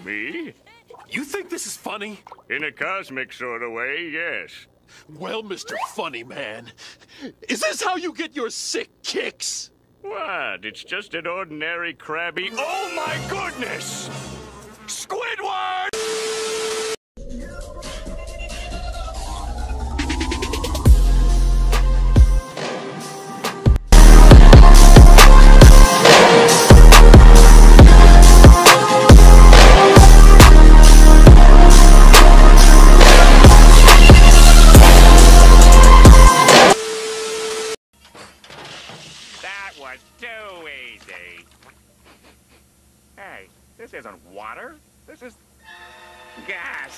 Me? You think this is funny? In a cosmic sort of way, yes. Well, Mr. Funny Man, is this how you get your sick kicks? What? It's just an ordinary crabby... Oh my goodness! Squidward! That was too easy. Hey, this isn't water. This is gas.